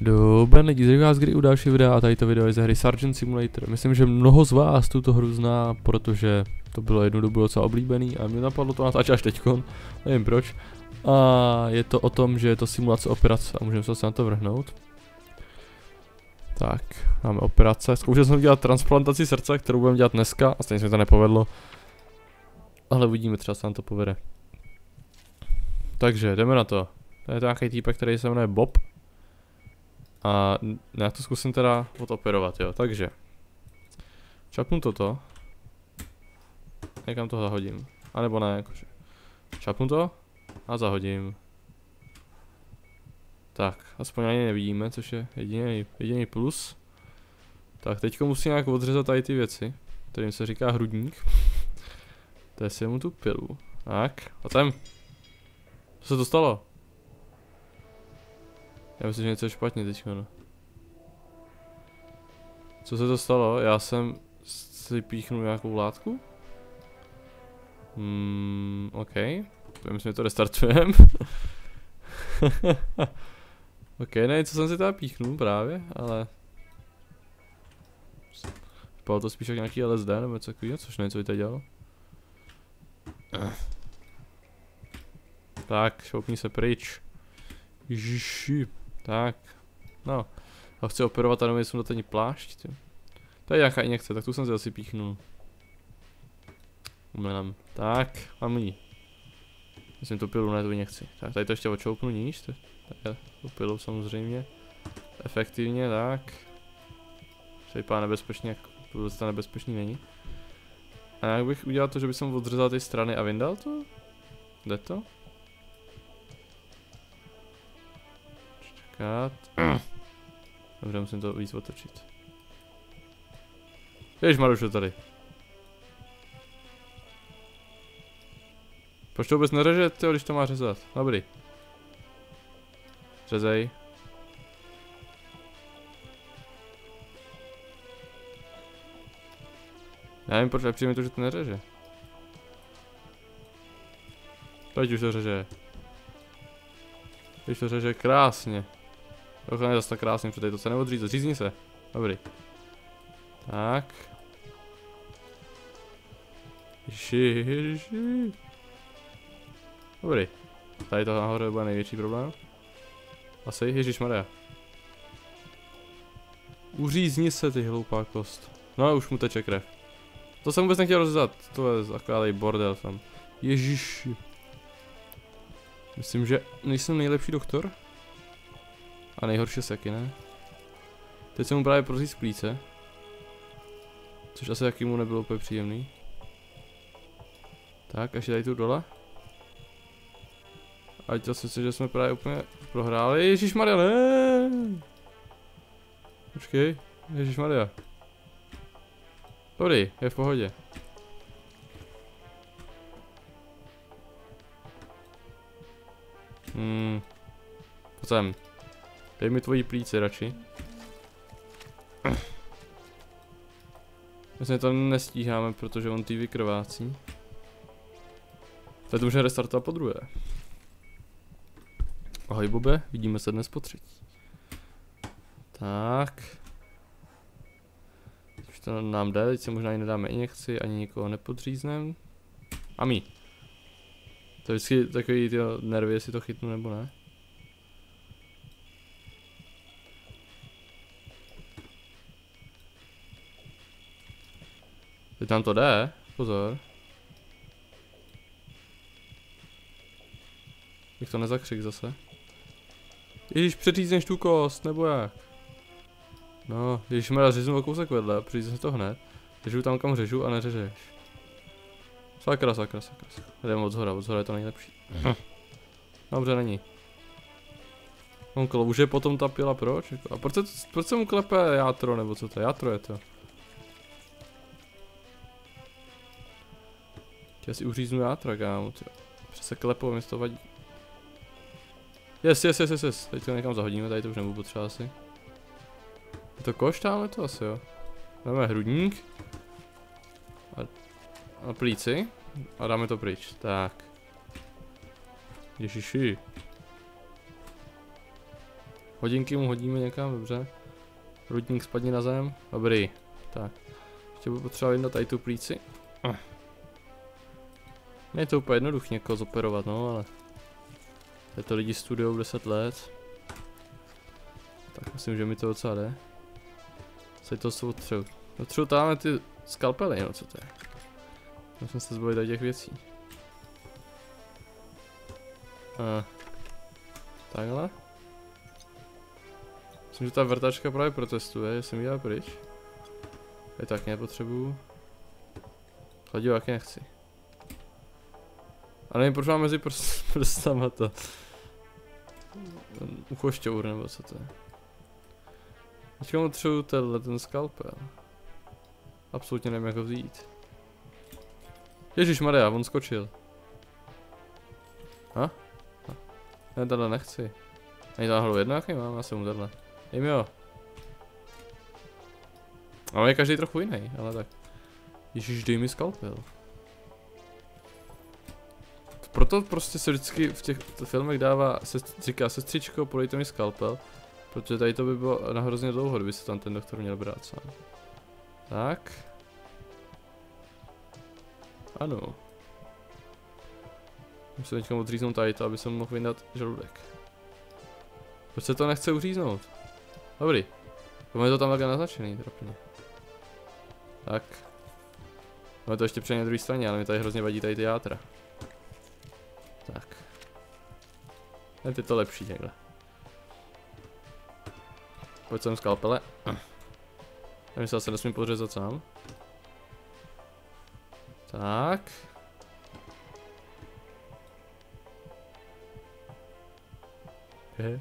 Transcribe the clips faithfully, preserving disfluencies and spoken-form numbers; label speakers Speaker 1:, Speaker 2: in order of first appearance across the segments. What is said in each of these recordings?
Speaker 1: Dobrý lidi, zdravím vás kdy u další videa a tady to video je ze hry Surgeon Simulator. Myslím, že mnoho z vás tuto hru zná, protože to bylo jednu dobu docela oblíbený a mě napadlo to natáčet až teďkon, nevím proč. A je to o tom, že je to simulace operace a můžeme se na to vrhnout. Tak, máme operace. Zkoušel jsem dělat transplantaci srdce, kterou budeme dělat dneska a stejně se mi to nepovedlo. Ale uvidíme, třeba se nám to povede. Takže, jdeme na to. To je nějaký týpek, který se jmenuje Bob. A já to zkusím teda odoperovat, jo, takže čapnu toto. Někam to zahodím. A nebo ne, jakože čapnu to a zahodím. Tak, aspoň ani nevidíme, což je jediný, jediný plus. Tak, teďko musím nějak odřezat tady ty věci, kterým se říká hrudník. To je si mu tu pilu. Tak, a tam. Co se to stalo? Já myslím, že něco je špatně teďko, no. Co se to stalo? Já jsem si píchnul nějakou látku? Hmm, ok. To myslím, že to restartujeme. Ok, ne, co jsem si teda píchnul právě, ale... Vypadalo to spíš jak nějaký L S D nebo něco takového, což ne, co by to dělalo. Tak, šoupni se pryč. Ježiši. Tak, no, a chci operovat a nevím, jestli mu ten plášť, tě. To je nějaká injekce, tak tu jsem si asi píchnul. Umělám. Tak, mám ji. Myslím tu pilu, ne tu injekci. Tak, tady to ještě očoupnu níž, to je tu pilu samozřejmě. Efektivně, tak. To vypadá nebezpečně, jak vůbec to nebezpečný není. A jak bych udělal to, že bych mu odřezal ty strany a vyndal to? Jde to? Dobře, musím to víc otočit. Ježišmar, už je tady. Proč to vůbec neřeže, tyjo, když to má řezat? Dobrý. Řezej. Já nevím, proč přijde mi to, že to neřeže. Teď už to řeže. Teď to řeže krásně. To je zase tak krásně, protože to se neodřízne, řízni se. Dobrý. Tak. Ježiši, ježiši. Dobrý. Tady to nahoře bude největší problém. Asi, ježišmarja. Uřízni se, ty hloupá kost. No a už mu teče krev. To jsem vůbec nechtěl rozřezat, to je takový bordel tam. Ježiši. Myslím, že nejsem nejlepší doktor. A nejhorší seky, ne? Teď jsem mu právě proříz plíce. Což asi taky mu nebylo úplně příjemný. Tak, až je tady tu dole. A teď si myslím, že jsme právě úplně prohráli. Ježišmarja, ne! Počkej, ježišmarja. Dobrý, je v pohodě. Hmm. Pojď sem. Dej mi tvojí plíci radši. Myslím, že to nestíháme, protože on tý vykrvácí. Teď to můžeme restartovat po druhé. Ahoj Bobe, vidíme se dnes po třetí. Tak. Už to nám jde, teď si možná i nedáme injekci, ani nikoho nepodříznem. A my. To je vždycky takový ty nervy, jestli to chytnu nebo ne. Teď tam to jde, pozor. Bych to nezakřik zase. Ježíš, přeřízneš tu kost, nebo jak? No, když mě řeznu o kousek vedle, přeřízneš to hned. Řežu tam, kam řežu a neřežeš. Sakra, sakra, sakra. Jdeme od zhora, od zhora je to nejlepší. Hm. Dobře, není. On klouže potom ta pila, proč? A proč se, proč se mu klepe játro, nebo co to je? Játro je to. Já si uříznu játra, kámo, protože se klepou, mi to vadí. Yes, yes, yes, yes, yes. Teď to někam zahodíme, tady to už nebudu potřeba asi. Je to koš tamhle to asi, jo. Dáme hrudník. A, a plíci. A dáme to pryč, tak. Ježiši. Hodinky mu hodíme někam, dobře. Rudník spadni na zem, dobrý. Tak, ještě budu potřebovat jedno tady tu plíci. Uh. Je to úplně jednoduché někoho zoperovat, no, ale... Je to lidi studujou deset let. Tak myslím, že mi to docela jde. Co to jsou potřebuji? Potřebuji tam ty skalpely, no co to je? Já jsem se zbavil těch věcí. A. Takhle. Myslím, že ta vrtačka právě protestuje, že jsem ji dal pryč. Je tak nepotřebuju. Chladivák nechci. A nevím, proč mám mezi prst, prstama to. Uchošťour nebo co to je. Teďka mu potřebuju tenhle ten skalpel. Absolutně nevím, jak ho vzít. Ježišmarja, on skočil. Ha? Ha. Ne, tohle nechci. Ani náhodou jedno, jaký mám, já jsem mu tohle. Jím jo. Ale je každý trochu jiný, ale tak. Ježiš, dej mi skalpel. Proto prostě se vždycky v těch filmech dává, se říká sestřičko, podejte mi skalpel. Protože tady to by bylo na hrozně dlouho, kdyby se tam ten doktor měl brát sám. Tak. Ano. Musím teďka odříznout tady to, aby jsem mohl vyndat žaludek. Proč se to nechce uříznout? Dobrý. To je to tam takhle naznačený, trapně. Tak. Máme to ještě přijde na druhé straně, ale mi tady hrozně vadí tady ty játra. Tak. Teď je to lepší takhle. Pojď sem skalpele. Já myslím, že se nesmím podřezat sám. Tak. Okay.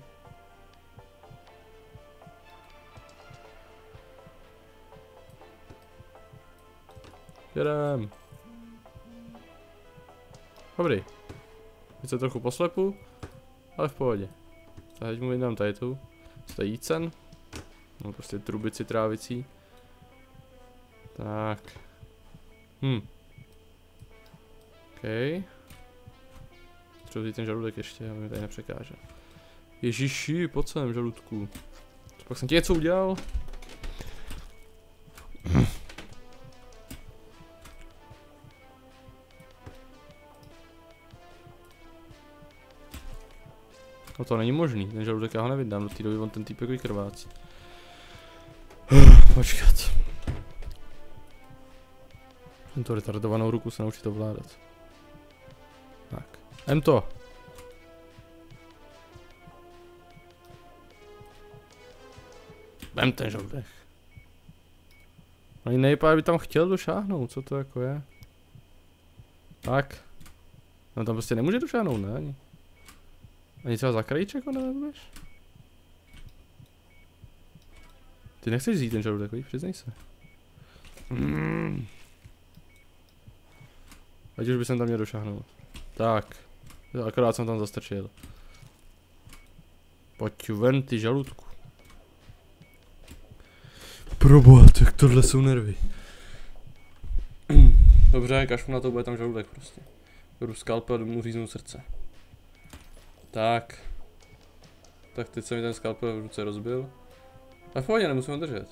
Speaker 1: Jedem. Dobrý. Teď se trochu poslepu, ale v pohodě. Teď mu vydám tady tu. To je jícen. No prostě trubici trávicí. Tak. Hm. OK. Třeba vzít ten žaludek ještě, aby mi tady nepřekážel. Ježiši, pojď sem žaludku. Pak jsem ti něco udělal? No to není možný, ten žaludek já ho nevydám, do té doby on ten týpek vykrvácí. Počkat. Tento retardovanou ruku se naučit ovládat. Tak. Jem to. Vem ten žaludek. Ani nejpá, by tam chtěl došáhnout, co to jako je. Tak. No tam prostě nemůže došáhnout, ne? Ani, ani třeba za krajíček ho nevezmeš? Ty nechceš vzít ten žaludek, víš? Přiznej se. Mm. Ať už by jsem tam měl došáhnout. Tak. Akorát jsem tam zastrčil. Pojď ven, ty žaludku. Proboha, tak tohle jsou nervy. Dobře, kašlu na to, bude tam žaludek prostě. Jdu skalpel, jdu mu říznout srdce. Tak. Tak teď se mi ten skalpel v ruce rozbil. A v pohodě, nemusím ho držet.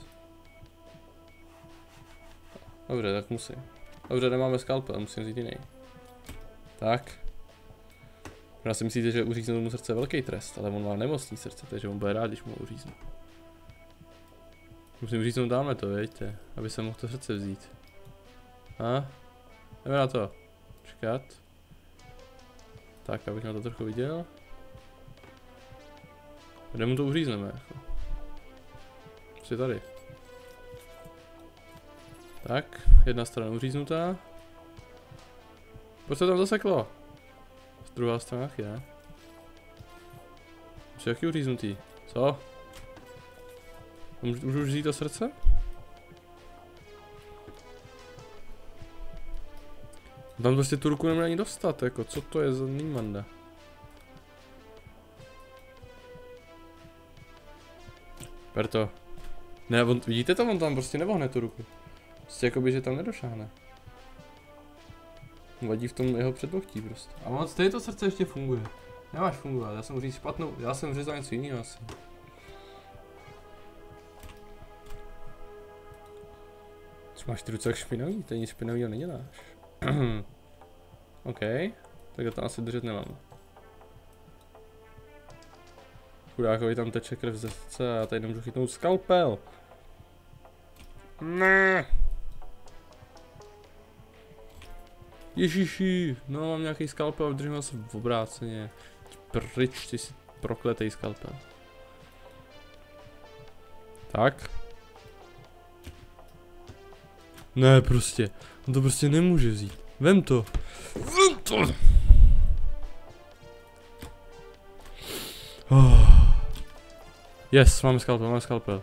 Speaker 1: Dobře, tak musím. Dobře, nemáme skalpel, musím vzít jiný. Tak. Já si myslíte, že uříznout mu srdce je velký trest, ale on má nemocný srdce, takže on bude rád, když mu uříznu. Musím říznout dáme to, víte, aby se mohl to srdce vzít. A? Jdeme na to. Čekat. Tak, abych na to trochu viděl. Kde mu to uřízneme, jako. Prostě tady. Tak, jedna strana uříznutá. Proč se tam zaseklo? Druhá strana je. Jsi jaký uříznutý? Co? Můžu, můžu už vzít to srdce? Tam prostě tu ruku nemůže ani dostat, jako co to je za nímanda? Perto. Ne, on, vidíte to, on tam prostě nevohne tu ruku. Prostě jakoby, že tam nedošáhne. Vadí v tom jeho předloktí prostě. A on stejně to srdce ještě funguje. Nemáš fungovat, já jsem říct špatnou, já jsem řízal něco jiného asi. Co máš ty ruce jak špinavý? To nic špinavýho neděláš. OK, tak to asi držet nemám. Chudákovi tam teče krev ze srdce a já tady nemůžu chytnout skalpel. Ne. Ježiši, no mám nějaký skalpel a držím se v obráceně. Pryč, ty jsi prokletej skalpel. Tak. Ne, prostě. On to prostě nemůže vzít. Vem to. Vem to. Oh. Yes, máme skalpel, máme skalpel.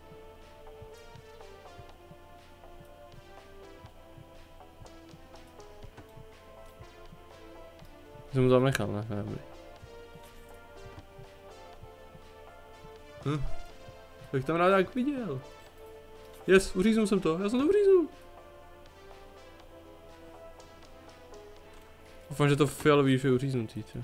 Speaker 1: Jsem mu tam nechal, ne? Ne, dobrý. Hm. Bych tam rád jak viděl. Yes, uříznul jsem to, já jsem to uříznul. Doufám, že to fialový je uříznutý, tě.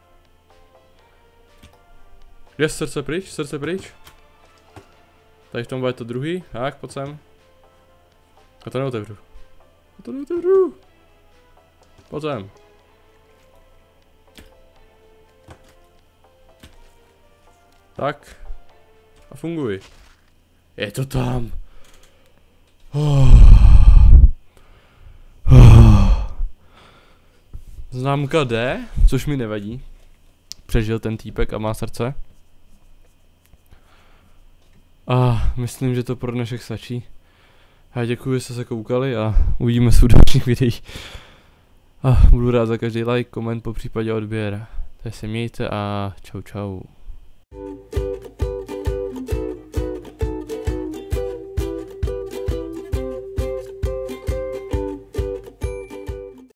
Speaker 1: Yes, srdce pryč, srdce pryč. Tady v tom bude to druhý, tak, pojď sem. A to neotevřu. A to neotevřu. Pojď sem. Tak. A funguj. Je to tam. Oh. Oh. Známka D, což mi nevadí. Přežil ten týpek a má srdce. A myslím, že to pro dnešek stačí. Já děkuji, že jste se koukali a uvidíme se v dalších videích. A budu rád za každý like, koment, po případě odběr. Tak se mějte a čau čau.